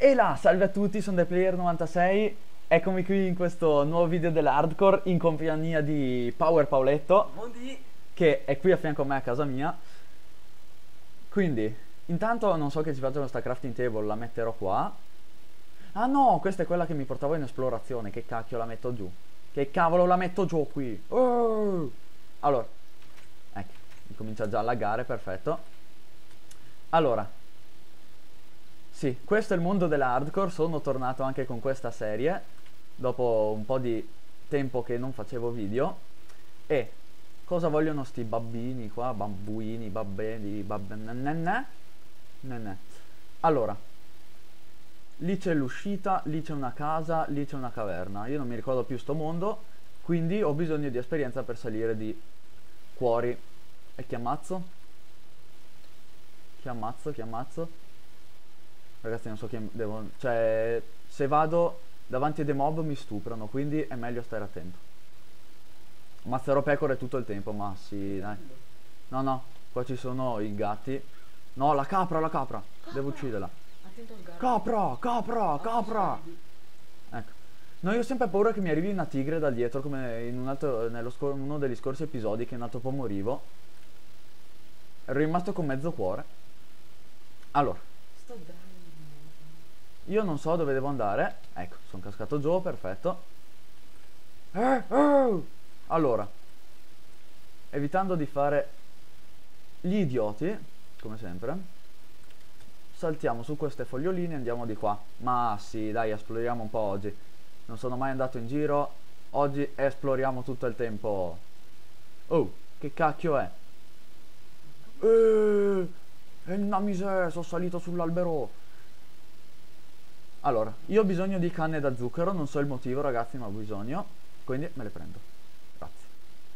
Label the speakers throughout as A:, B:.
A: E là, salve a tutti, sono ThePlayer96. Eccomi qui in questo nuovo video dell'Hardcore in compagnia di Power Paoletto,
B: Buondì.
A: che è qui a fianco a me a casa mia. Quindi, intanto non so che ci faccio questa crafting table, la metterò qua. Ah no, questa è quella che mi portavo in esplorazione, che cacchio la metto giù? Che cavolo la metto giù qui? Allora, ecco, mi comincia già a laggare, perfetto. Allora, sì, questo è il mondo dell'hardcore, sono tornato anche con questa serie, dopo un po' di tempo che non facevo video. E cosa vogliono sti babbini qua, bambuini, babbeni, nenè. Allora, lì c'è l'uscita, lì c'è una casa, lì c'è una caverna. Io non mi ricordo più sto mondo, quindi ho bisogno di esperienza per salire di cuori. E chi ammazzo? Chi ammazzo? Chi ammazzo? Ragazzi, non so chi devo... Cioè, se vado davanti a dei mob mi stuprano, quindi è meglio stare attento. Ammazzerò pecore tutto il tempo, ma sì, dai. No, no, qua ci sono i gatti. No, la capra, la capra. Devo ucciderla.
B: Attento al gatto.
A: Capra, capra, capra. Ecco. No, io ho sempre paura che mi arrivi una tigre da dietro, come in un altro, uno degli scorsi episodi, che un altro po' morivo. Ero rimasto con mezzo cuore. Allora,
B: Sto dando.
A: io non so dove devo andare. Ecco, sono cascato giù, perfetto. Allora, evitando di fare gli idioti, come sempre, saltiamo su queste foglioline e andiamo di qua. Ma sì, dai, esploriamo un po' oggi. Non sono mai andato in giro. Oggi esploriamo tutto il tempo. Oh, che cacchio è? E una miseria, sono salito sull'albero. Allora, io ho bisogno di canne da zucchero, non so il motivo ragazzi, ma ho bisogno, quindi me le prendo. Grazie.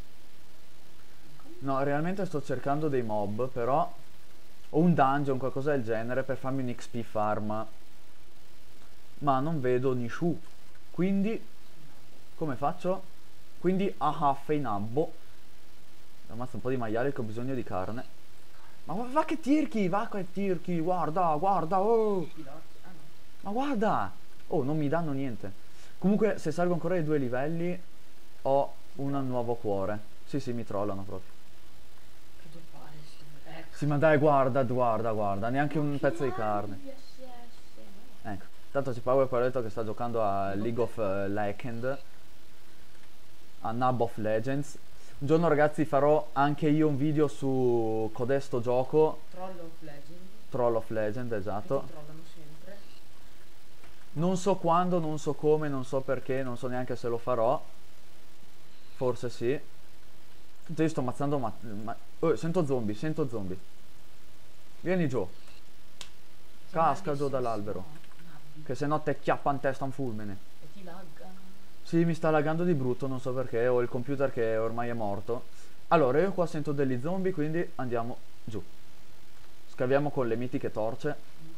A: No, realmente sto cercando dei mob, però o un dungeon, qualcosa del genere, per farmi un XP farm. Ma non vedo Nishu. Quindi, come faccio? Quindi, feinabbo. Ammazzo un po' di maiali che ho bisogno di carne. Ma va che tirchi, va che tirchi, guarda, guarda, oh! Ma guarda! Oh, non mi danno niente. Comunque, se salgo ancora i 2 livelli, ho un nuovo cuore. Sì, sì, mi trollano proprio.
B: Che devo fare? Sì. Ecco.
A: Sì, ma dai, guarda, guarda, guarda, neanche un pezzo di carne.
B: No.
A: Ecco, tanto c'è Power Paletto che sta giocando a League of Legends, a Nub of Legends. Un giorno, ragazzi, farò anche io un video su codesto gioco,
B: Troll of Legend.
A: Troll of Legend,
B: Che
A: esatto.
B: ti trollano sempre.
A: Non so quando, non so come, non so perché, non so neanche se lo farò. Forse sì. Tanto io sto ammazzando oh, sento zombie, sento zombie. Vieni giù. Casca giù dall'albero. Che se no te chiappa in testa un fulmine.
B: E ti lagga.
A: Sì, mi sta laggando di brutto, non so perché, ho il computer che ormai è morto. Allora, io qua sento degli zombie, quindi andiamo giù. Scaviamo con le mitiche torce.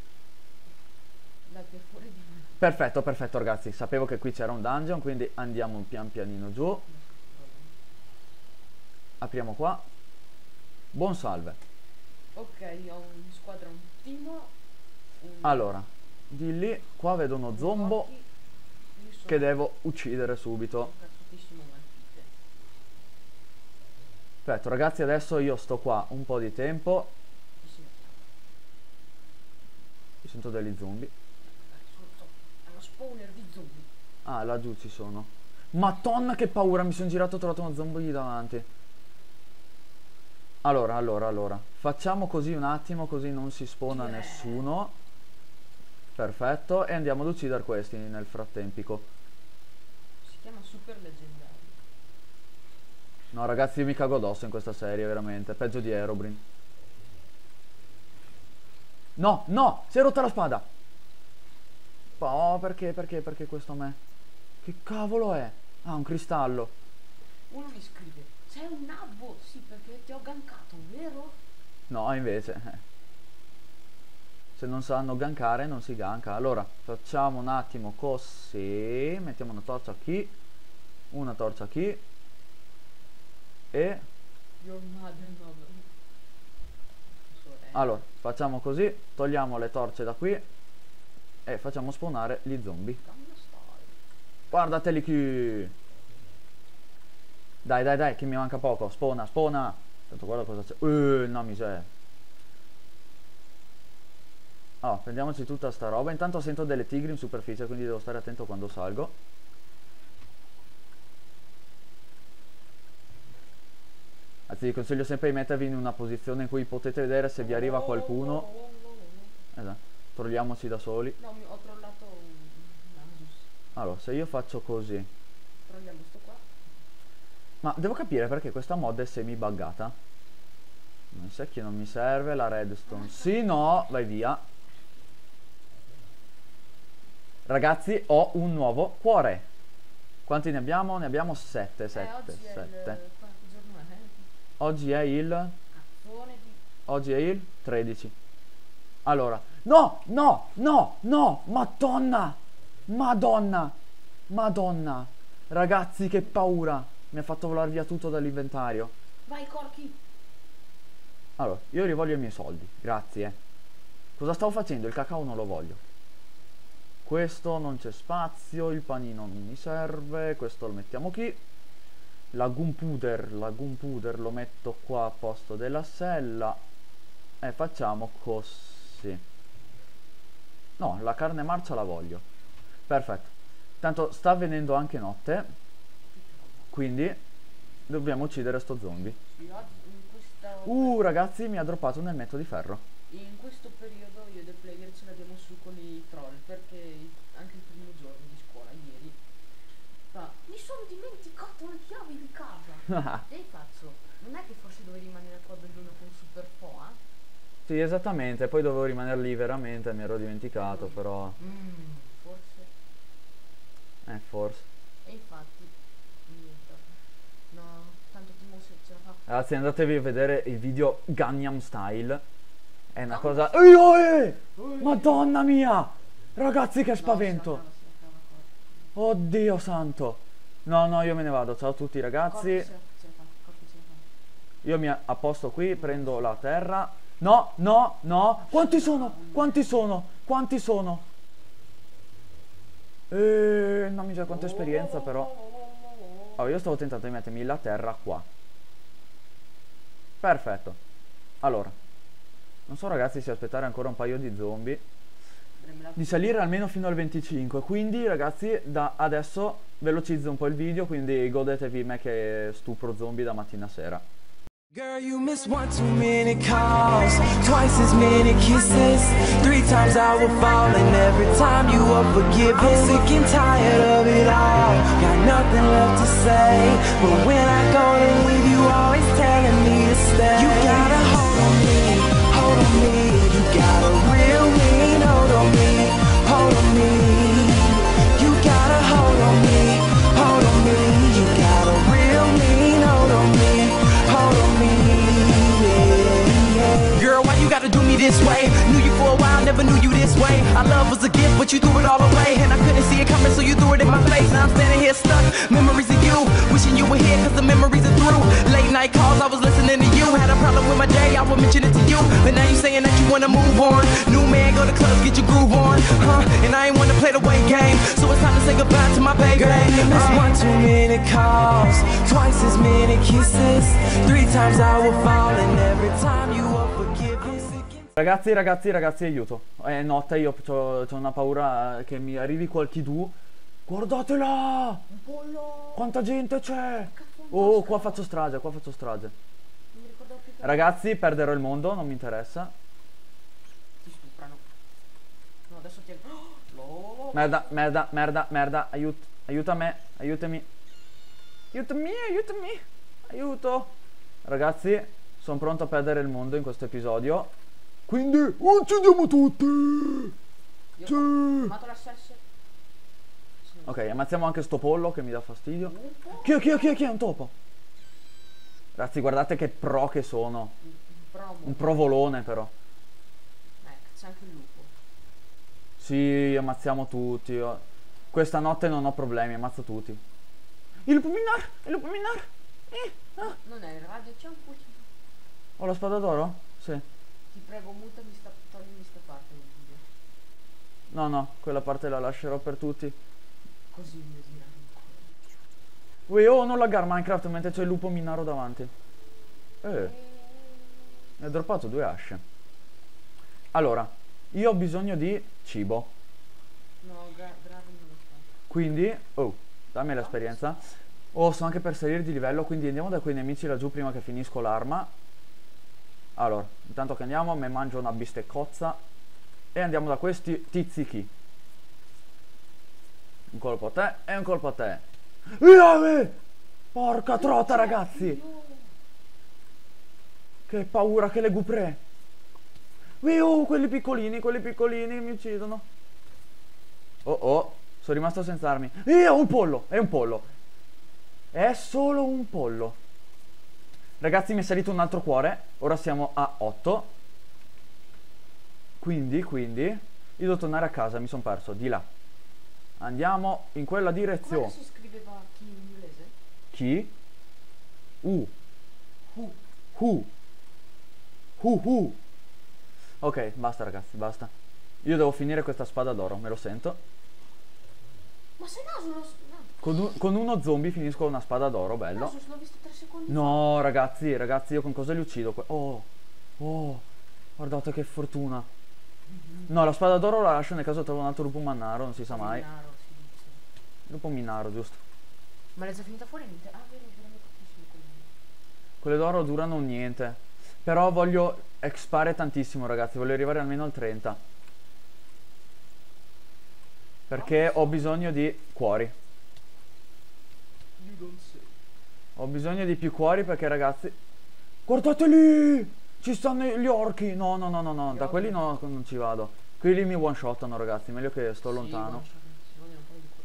B: La per fuori di me.
A: Perfetto, perfetto ragazzi, sapevo che qui c'era un dungeon, quindi andiamo pian pianino giù. Apriamo qua. Buon salve.
B: Ok, ho in squadra un timo.
A: Allora, di lì, qua vedo uno zombo che devo uccidere subito.
B: Cazzutissimo malfite.
A: Perfetto ragazzi, adesso io sto qua un po' di tempo.
B: Chi si mettiamo?
A: Io sento degli zombie.
B: È uno spawner di zombie.
A: Ah, laggiù ci sono. Madonna che paura, mi sono girato e ho trovato uno zombie lì davanti. Allora. Facciamo così un attimo, così non si spawna nessuno. Perfetto, e andiamo ad uccidere questi nel frattempo.
B: Si chiama super leggendario.
A: No ragazzi, io mi cago addosso in questa serie, veramente. Peggio di Herobrine. No, no, si è rotta la spada. Oh, perché questo a me? Che cavolo è? Ah, un cristallo.
B: Uno mi scrive: sei un nabbo? Sì, perché ti ho gankato, vero?
A: No, invece. Se non sanno gankare non si ganka. Allora, facciamo un attimo così. Mettiamo una torcia qui. Una torcia qui. E...
B: Your mother, no. Sorella.
A: allora, facciamo così. Togliamo le torce da qui. e facciamo spawnare gli zombie.
B: Gangnam Style.
A: Guardateli qui. Dai, dai, dai, che mi manca poco. Spawna, spawna. Tanto guarda cosa c'è. No, miseria. Oh, prendiamoci tutta sta roba. Intanto sento delle tigri in superficie, quindi devo stare attento quando salgo. Anzi, vi consiglio sempre di mettervi in una posizione in cui potete vedere se vi arriva qualcuno. Esatto, trolliamoci da soli.
B: No, ho trollato un Asus.
A: Allora, se io faccio così.
B: Trolliamo sto qua.
A: Ma devo capire perché questa mod è semi buggata. Non sai che non mi serve la redstone. Sì, no, vai via. Ragazzi, ho un nuovo cuore. Quanti ne abbiamo? Ne abbiamo 7, 7,
B: Oggi è
A: 7.
B: quanto giorno è?
A: Oggi è il...
B: Cazzone di...
A: Oggi è il 13. Allora, no, no, no, no, madonna, madonna, madonna. Ragazzi, che paura. Mi ha fatto volare via tutto dall'inventario.
B: Vai, Corky!
A: Allora, io rivoglio i miei soldi, grazie. Cosa stavo facendo? Il cacao non lo voglio. Questo non c'è spazio, il panino non mi serve, questo lo mettiamo qui. La gunpowder lo metto qua a posto della sella. E facciamo così. No, la carne marcia la voglio. Perfetto. Tanto sta avvenendo anche notte, quindi dobbiamo uccidere sto zombie.
B: Sì, oggi
A: Ragazzi, mi ha droppato un elmetto di ferro.
B: in questo periodo io e The Player ce l'abbiamo su con i troll, perché anche il primo giorno di scuola, ieri, mi sono dimenticato le chiavi di casa. E faccio, non è che forse dovevi rimanere a tua belluna con Super Foa?
A: Sì, esattamente, poi dovevo rimanere lì veramente, mi ero dimenticato, però...
B: Forse.
A: Forse.
B: E infatti, niente. No, tanto Timo se ce la fa.
A: Ragazzi, andatevi a vedere il video Gangnam Style. È una cosa... Madonna mia! Ragazzi, che spavento! Oddio santo! No, no, io me ne vado. Ciao a tutti ragazzi. Io mi apposto qui, prendo la terra. No, no, no. Quanti sono? Quanti sono? Quanti sono? Non mi sa quanta esperienza però. Allora, io stavo tentando di mettermi la terra qua. Perfetto. Allora, non so ragazzi se aspettare ancora un paio di zombie, di salire almeno fino al 25. Quindi ragazzi, da adesso velocizzo un po' il video, quindi godetevi me che stupro zombie da mattina a sera.
C: Girl, you miss one too many calls, twice as many kisses, 3 times I will fall, and every time you are forgiven. I'm sick and tired of it all, got nothing left to say, but when I go to leave, you always telling me to stay. You gotta hold on me, you got a real mean hold on me, hold on me. You gotta hold on me, you got a real mean hold on me, hold on me, yeah. Girl, why you gotta do me this way? Knew you for a while, never knew you this way. Our love was a gift, but you threw it all away, and I couldn't see it coming, so you threw it in my face. Now I'm standing here stuck, memories of you, wishing you were here, cause the memories are through. Late night calls, I was listening to you. Had a problem with my day, I would mention it to you, but now you saying that you wanna move on. New man, go to clubs, get your groove on, and I ain't wanna play the wait game, so it's time to say goodbye to my baby. Girl, you miss one too many calls, twice as many kisses, 3 times I will fall, and every time you are forgiven.
A: Ragazzi, aiuto. È notte, io c'ho una paura che mi arrivi qualchidù. Guardatela!
B: Un pollo!
A: Quanta gente c'è!
B: Cazzo,
A: Oh, qua faccio strage, qua faccio strage.
B: non mi ricordavo più che...
A: Ragazzi, perderò il mondo, non mi interessa.
B: ti stuprano. No, adesso ti... Oh,
A: Merda, merda, merda, merda, aiuta me, aiutami. Aiutami, aiutami, aiuto. Ragazzi, sono pronto a perdere il mondo in questo episodio. Quindi, uccidiamo tutti!
B: io
A: Sì.
B: ho chiamato la SS.
A: Ok, ammazziamo anche sto pollo che mi dà fastidio.
B: Un
A: Chi è un topo? Ragazzi, guardate che pro che sono.
B: promo.
A: Un provolone però.
B: C'è anche il lupo.
A: Sì, ammazziamo tutti. Questa notte non ho problemi, ammazzo tutti. Il lupo minar! Il lupo minar!
B: Non è il radio, c'è un po'.
A: Ho la spada d'oro? Sì.
B: Ti prego, mutami toglimi sta parte del video.
A: No, no, quella parte la lascerò per tutti.
B: Così mi dirà ancora.
A: Ui, oh, non laggar Minecraft mentre c'è il lupo minaro davanti. Mi ha droppato 2 asce. Allora, io ho bisogno di cibo.
B: No, Draven non lo fa.
A: Quindi, oh, dammi l'esperienza. Oh, sto anche per salire di livello, quindi andiamo da quei nemici laggiù prima che finisco l'arma. Allora, intanto che andiamo, me mangio una bisteccozza. E andiamo da questi tizi qui. Un colpo a te e un colpo a te. Via! Porca trota, ragazzi! Che paura che le gupre! Quelli piccolini mi uccidono. Oh oh, sono rimasto senza armi. Un pollo, è un pollo. È solo un pollo. Ragazzi, mi è salito un altro cuore. Ora siamo a 8. Quindi, io devo tornare a casa, mi sono perso, di là. Andiamo in quella
B: Come
A: direzione.
B: si scriveva chi in inglese?
A: Chi? Who. Ok, basta ragazzi, basta. Io devo finire questa spada d'oro, me lo sento.
B: Ma se no, no.
A: Con uno zombie finisco una spada d'oro, bello.
B: No, l'ho visto 3 secondi
A: No, ragazzi, io con cosa li uccido? Oh, guardate che fortuna. No, la spada d'oro la lascio nel caso trovo un altro lupo mannaro, non si sa
B: fa.
A: mai.
B: Minaro, si dice.
A: Lupo minaro, giusto.
B: Ma l'hai già finita fuori? Niente. Ah, vero, veramente pochissimo quello.
A: Quelle d'oro durano niente. Però voglio expare tantissimo, ragazzi, voglio arrivare almeno al 30. Perché ho bisogno di cuori.
B: You don't say.
A: Ho bisogno di più cuori perché, ragazzi... Guardate lì! Ci stanno gli orchi! No, da quelli no, non ci vado. Quelli mi one shottano, ragazzi, meglio che sto lontano.
B: Sì, ci vogliono un po' di cuori.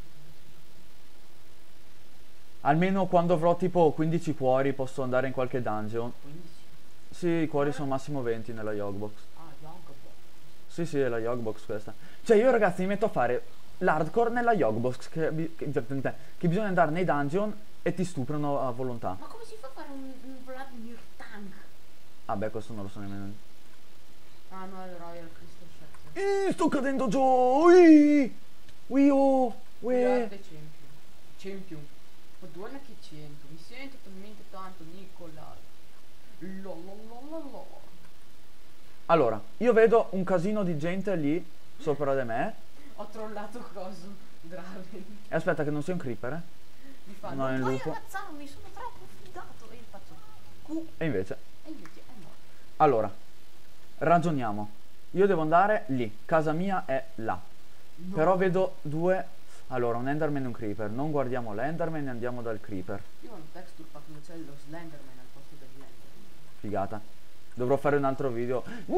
A: Almeno quando avrò tipo 15 cuori posso andare in qualche dungeon.
B: 15.
A: Sì, i cuori sono massimo 20 nella Yogbox.
B: Ah, Yogbox.
A: Sì, è la Yogbox questa. Cioè io, ragazzi, mi metto a fare l'hardcore nella Yogbox che bisogna andare nei dungeon e ti stuprano a volontà.
B: Ma come si fa a fare un Vladimir Tank?
A: Ah beh, questo non lo so nemmeno.
B: Ah no, è il Royal Crystal Scepter.
A: Sto cadendo giù! Uè!
B: Grande Champion. Madonna che 100. Mi sento talmente tanto Nicola. Lololololo.
A: Allora, io vedo un casino di gente lì sopra di me.
B: Ho trollato coso. Draven.
A: E aspetta che non sia un creeper,
B: Mi fa
A: No, è
B: non
A: il
B: puoi
A: lupo.
B: ammazzarmi, sono troppo fidato. E io faccio Q.
A: E invece.
B: E invece è morto.
A: Allora, ragioniamo. Io devo andare lì. Casa mia è là.
B: No.
A: Però vedo 2. Allora, un Enderman e un Creeper. Non guardiamo l'Enderman e andiamo dal Creeper.
B: Io ho un texture pack dove c'è lo Slenderman al posto dell'Enderman.
A: Figata. Dovrò fare un altro video.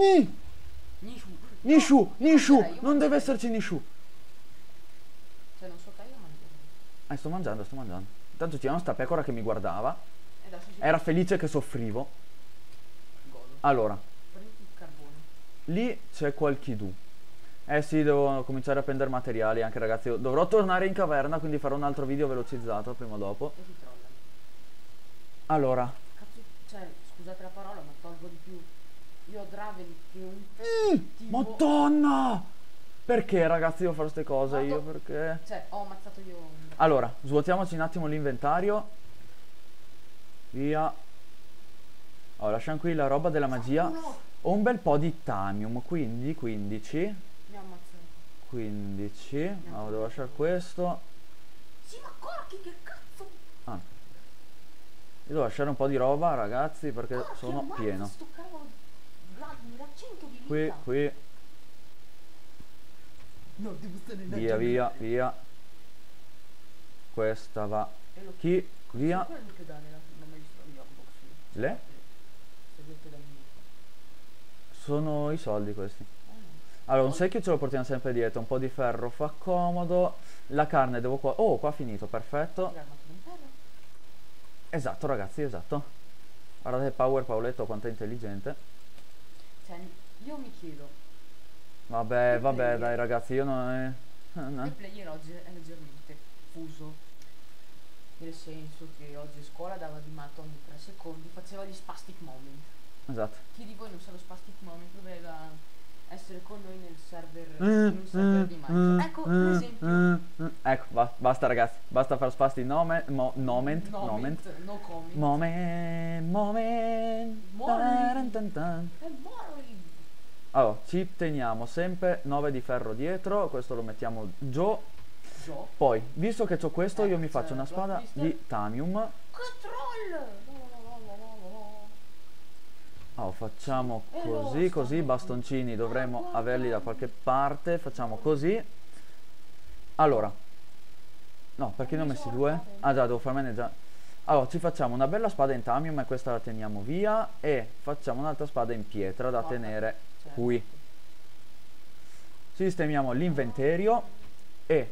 B: Nishu.
A: Nishu!
B: Io
A: Non deve
B: mangerei.
A: esserci Nishu.
B: Cioè non so che io mangerei.
A: Sto mangiando. Intanto c'era sta pecora che mi guardava.
B: E adesso si
A: Era felice che soffrivo.
B: godo.
A: Allora,
B: Prendi il carbone.
A: lì c'è qualchidù. Eh sì, devo cominciare a prendere materiali anche, ragazzi. Dovrò tornare in caverna, quindi farò un altro video velocizzato prima o dopo.
B: E ti trollano.
A: Allora,
B: Cazzo, cioè, scusate la parola, ma tolgo di più. Io ho Draven che è un tipo...
A: Madonna! Perché, ragazzi, devo fare queste cose io? Perché?
B: Cioè, ho ammazzato io un...
A: Allora, svuotiamoci un attimo l'inventario. Via. Oh, lasciamo qui la roba della magia.
B: No,
A: Ho un bel po' di tamium, quindi 15.
B: mi ha ammazzato.
A: 15. Allora, devo lasciare questo.
B: Sì, ma corchi, che cazzo?
A: Ah. Io devo lasciare un po' di roba, ragazzi, perché
B: Corchi,
A: sono
B: ammazza
A: pieno.
B: sto cavolo Vladimir, ha 100 di
A: Qui,
B: vita.
A: qui,
B: No, devo stare nella
A: via,
B: giungla.
A: via. Questa va.
B: E lo
A: Chi? Via.
B: quello che dà nella... Non ho mai visto la Yogbox.
A: Le?
B: Seguite da me.
A: Sono i soldi questi. Allora, un secchio ce lo portiamo sempre dietro, un po' di ferro fa comodo. La carne devo qua. Oh, qua finito, perfetto. Esatto, ragazzi, esatto. Guardate Paoletto quanto è intelligente.
B: Cioè, io mi chiedo,
A: Vabbè, dai ragazzi, io non
B: il player oggi è leggermente fuso. Nel senso che oggi a scuola dava di matto ogni 3 secondi, faceva gli spastic moment.
A: Esatto.
B: Chi di voi non sa lo spastic moment doveva essere con noi nel server, in un server di Minecraft. Ecco, un esempio.
A: Ecco, basta ragazzi, basta far spasti noment,
B: No comment.
A: moment. Taran tan tan.
B: E muori.
A: Allora, ci teniamo sempre 9 di ferro dietro, questo lo mettiamo giù. Poi, visto che ho questo, io mi faccio una spada di tamium.
B: Che troll!
A: Oh, facciamo così, così, bastoncini dovremmo averli da qualche parte, facciamo così. Allora, no, perché ne ho messi due? Ah già, devo farmene già. Allora, ci facciamo una bella spada in tamium e questa la teniamo via. E facciamo un'altra spada in pietra da tenere qui. Sistemiamo l'inventario e...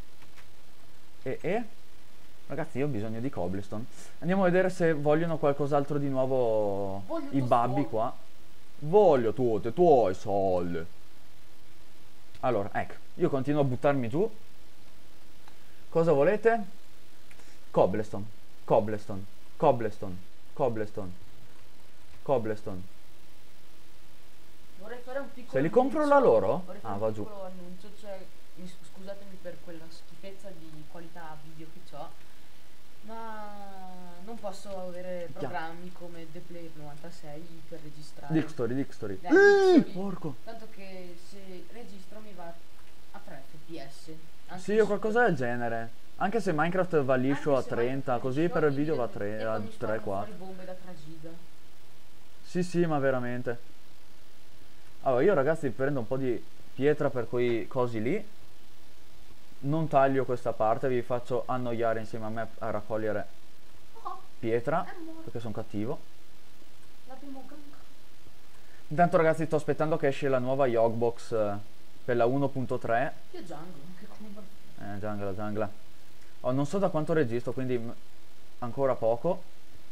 A: Ragazzi, io ho bisogno di cobblestone. Andiamo a vedere se vogliono qualcos'altro di nuovo i babbi qua. Voglio tutti i tuoi soldi. Allora, ecco, io continuo a buttarmi giù. Cosa volete? Cobblestone, cobblestone, cobblestone, cobblestone, cobblestone.
B: Vorrei fare un piccolo
A: Se li compro la loro? Ah, va giù.
B: piccolo annuncio, cioè, scusatemi per quella schifezza di qualità video che ho, ma non posso avere programmi come The Player 96 per registrare.
A: Dixtory. Porco.
B: Tanto che se registro mi va a 3 fps.
A: Sì, io qualcosa del genere. Anche se Minecraft va liscio a 30, così per il video va a 3, a 3, 4.
B: Bombe da 3 giga.
A: Sì, ma veramente. Allora, io ragazzi prendo un po' di pietra per quei cosi lì. Non taglio questa parte, vi faccio annoiare insieme a me a raccogliere pietra, perché sono cattivo. Intanto ragazzi sto aspettando che esce la nuova Yogbox per la 1.3.
B: Io giungla,
A: Giungla. Oh, non so da quanto registro, quindi ancora poco.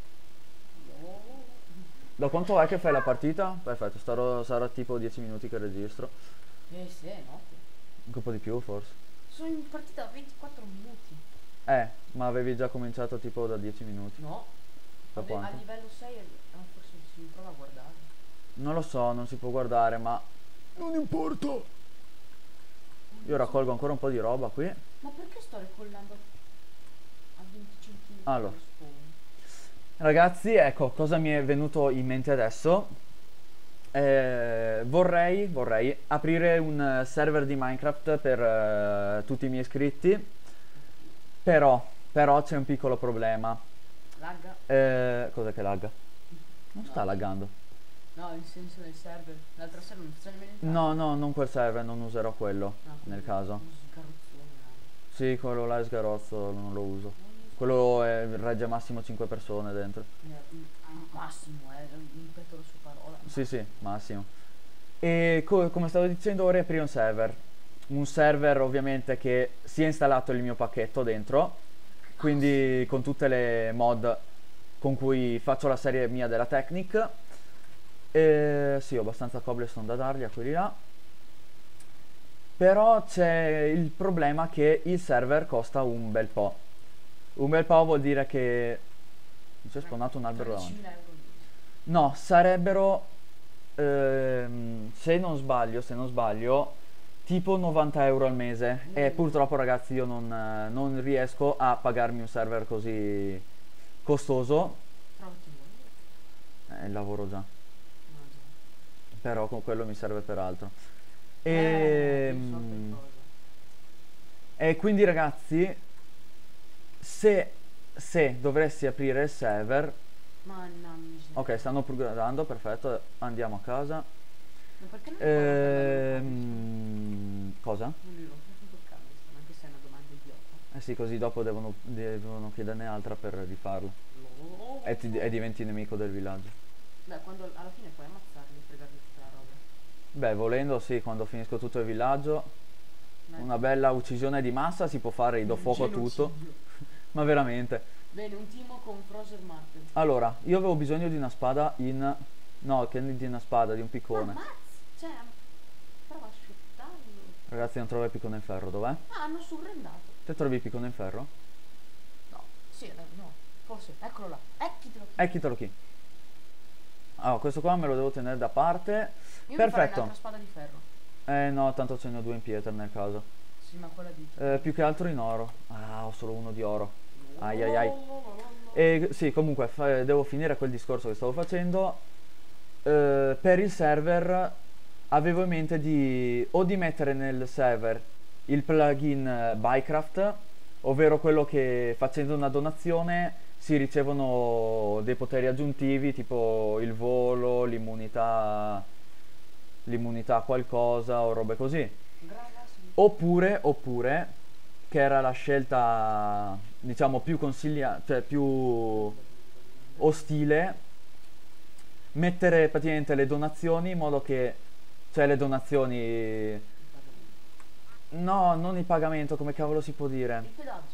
A: Da quanto è che fai la partita? Perfetto, sarà tipo 10 minuti che registro.
B: Sì, no.
A: Anche un po' di più forse.
B: Sono in partita 24 minuti.
A: Ma avevi già cominciato tipo da 10 minuti.
B: No.
A: Da quanto?
B: A livello 6 forse si prova a guardare.
A: Non lo so, non si può guardare, ma non importa. Io raccolgo ancora un po' di roba qui.
B: Ma perché sto ricollando a 20 cm?
A: Allora, ragazzi, ecco cosa mi è venuto in mente adesso. Vorrei aprire un server di Minecraft per tutti i miei iscritti. Però c'è un piccolo problema.
B: Lagga?
A: Cos'è che lagga? Non sta laggando.
B: No, in senso del server. L'altro server non funziona nemmeno.
A: No, non quel server, non userò quello nel caso. Sì, quello là è sgarozzo, non lo uso. Quello regge massimo 5 persone dentro.
B: Massimo, ripeto la sua parola.
A: Sì, massimo. E come stavo dicendo, vorrei aprire un server. Un server ovviamente che sia installato il mio pacchetto dentro, quindi con tutte le mod con cui faccio la serie mia della Technic. Sì, ho abbastanza cobblestone da dargli a quelli là. Però c'è il problema che il server costa un bel po'. Un bel po' vuol dire che... Mi c'è spawnato un albero davanti. No, sarebbero... se non sbaglio, tipo 90 euro al mese. E purtroppo ragazzi io non riesco a pagarmi un server così costoso. Lavoro già. Però con quello mi serve per altro. E quindi ragazzi, se dovessi aprire il server... Ok, stanno programmando, perfetto, andiamo a casa.
B: Ma perché
A: cosa?
B: non li rompo toccare, anche se è una domanda idiota.
A: Sì, così dopo devono chiederne altra per rifarlo. E diventi nemico del villaggio.
B: Beh, quando alla fine puoi ammazzarli e fregarli tutta la roba.
A: Beh, volendo sì, quando finisco tutto il villaggio, una bella uccisione di massa si può fare, do fuoco a tutto. Ma veramente.
B: Bene, un timo con Frozer Market.
A: Allora, io avevo bisogno di una spada in... No, che di una spada, di un piccone.
B: Cioè, prova a sfruttarlo.
A: Ragazzi, non trovo il piccone in ferro, dov'è?
B: Hanno surrendato.
A: Te trovi il piccone in ferro?
B: No, sì, no, forse, eccolo là. Ecchitelo
A: chi? Allora, questo qua me lo devo tenere da parte.
B: Io mi farei
A: Perfetto.
B: un'altra spada di ferro.
A: No, tanto ce ne ho due in pietra nel caso.
B: Sì, ma quella di...
A: Più che altro in oro. Ah, ho solo uno di oro. Ai ai ai. E sì, comunque devo finire quel discorso che stavo facendo. Per il server avevo in mente di mettere nel server il plugin Bycraft, ovvero quello che facendo una donazione si ricevono dei poteri aggiuntivi tipo il volo, l'immunità a qualcosa o robe così. Oppure, che era la scelta diciamo più consigliata, cioè più ostile, mettere praticamente le donazioni in modo che, cioè le donazioni, no, non il pagamento, come cavolo si può dire?
B: Il pedaggio.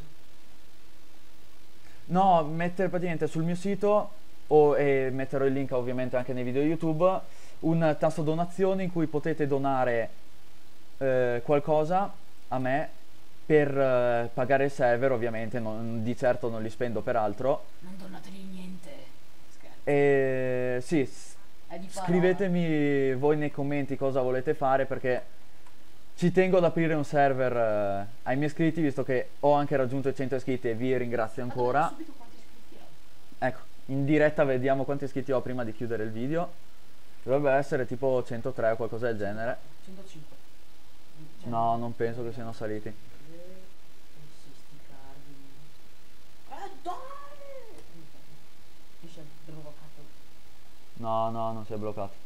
A: No, mettere praticamente sul mio sito e metterò il link ovviamente anche nei video YouTube un tasto donazioni in cui potete donare qualcosa a me per pagare il server, ovviamente di certo non li spendo per altro.
B: Non donateli niente. Scherzo.
A: E sì,
B: È di parola.
A: scrivetemi voi nei commenti cosa volete fare, perché ci tengo ad aprire un server ai miei iscritti, visto che ho anche raggiunto i 100 iscritti e vi ringrazio
B: Ma
A: ancora.
B: dovete subito quanti iscritti ho?
A: Ecco, in diretta vediamo quanti iscritti ho prima di chiudere il video. Dovrebbe essere tipo 103 o qualcosa del genere.
B: 105.
A: No, non penso che siano saliti.
B: Dai! Mi si è bloccato.
A: No, non si è bloccato.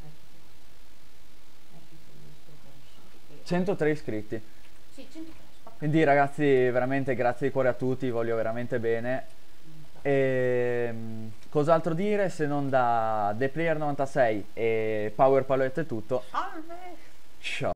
A: 103 iscritti.
B: Sì, 103.
A: Quindi ragazzi, veramente grazie di cuore a tutti, voglio veramente bene. E cos'altro dire se non da ThePlayer96 e Power Palette è tutto.
B: Salve!
A: Ciao.